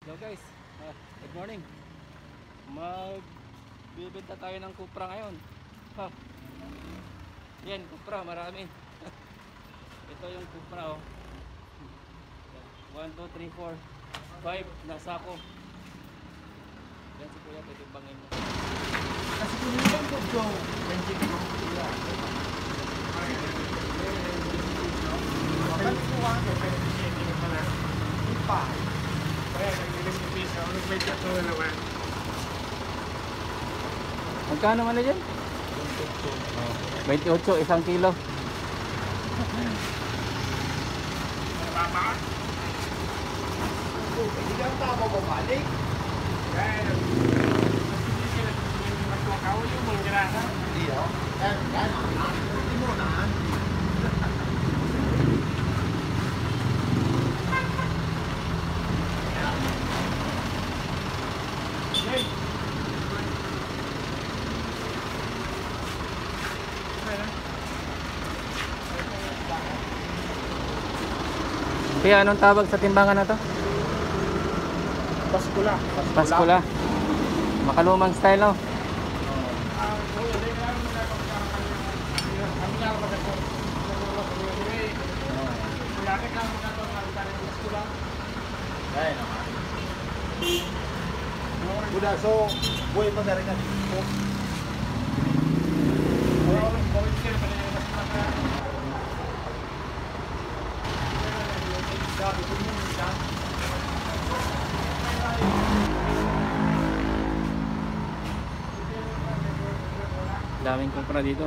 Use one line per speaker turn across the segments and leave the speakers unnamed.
So guys, good morning. Magbibenta tayo ng Copra ngayon. Yan, Copra, marami. Ito yung Copra, oh. 1, 2, 3, 4, 5 na sako. Yan si Kuya, titimbangin mo.
Kasi kung po ito, 20 kilo.
Magkano man na dyan? 28, isang kilo.
Hindi ka tama babalik. Hindi o. Kaya na. Hindi mo na.
Kaya anong tawag sa timbangan na to?
Paskula.
Paskula. Makalumang style, no?
Kaya naman. Udah, so buhay mo na rin natin.
Daming Copra dito.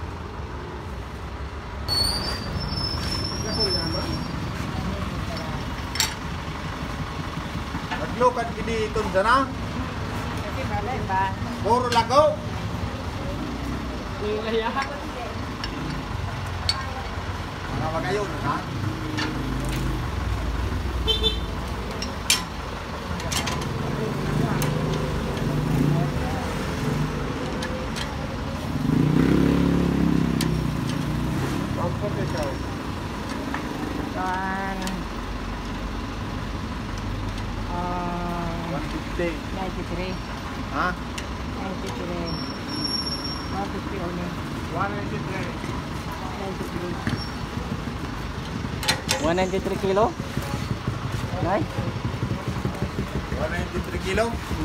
Naglukad kini itong sana. Puro lagaw. Mga magayon, ha?
Kan
150.
93.
Ha?
93. 150 only.
193 kilo? Nay?
193 kilo?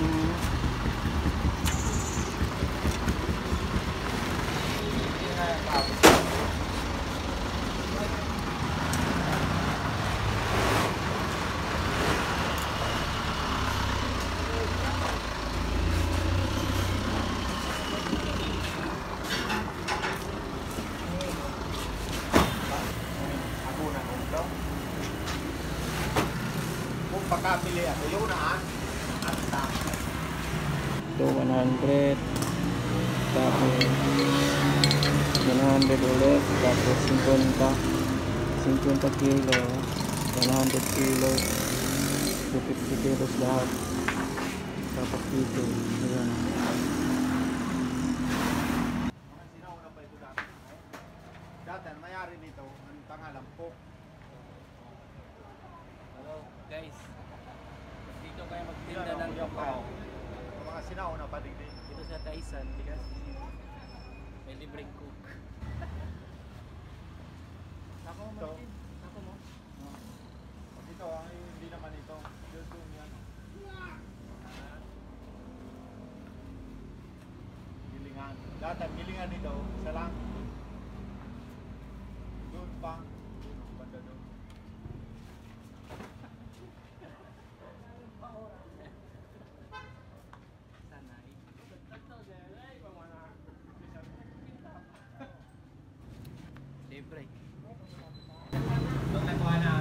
Kung pakapili ako, yun na
Ito 100. Tapos 100 ulit. Tapos 50 kilo. 100 kilo. 250 kilos lahat. Tapos dito. Ayan.
Sinauna pa ito dati. Dati, ang mayari nito, ang pangalan po.
Hello guys. Dito kayo magtinda ng Copra.
Mga sinauna pa din.
Dito sa Taisan because may libreng cook. Ako mo
Ito.
Martin. Ako mo.
Ito, hindi naman ito. Ito yan. Gilingan. Dati, ang gilingan nito, isa lang. Doon pa. Banda doon.
Sanay. Libre. Doon nakuha na.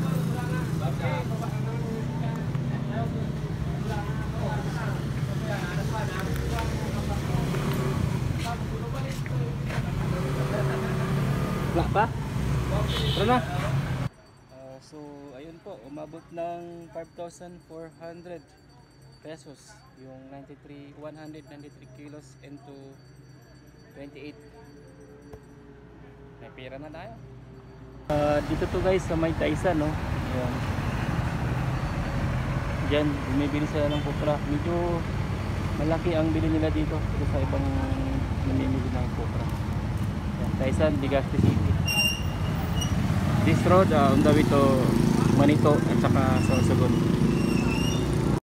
Wala pa? Tara na. So ayun po, umabot ng 5,400 pesos yung 193 kilos into 28. May pera na tayo. Dito to guys sa may Taisan, no? Ayan. dyan, bumibili sila ng Copra. Medyo malaki ang bili nila dito sa ibang namimili ng Copra. Taisan, Legazpi City. This road on the way to Manito at saka Sorsogon.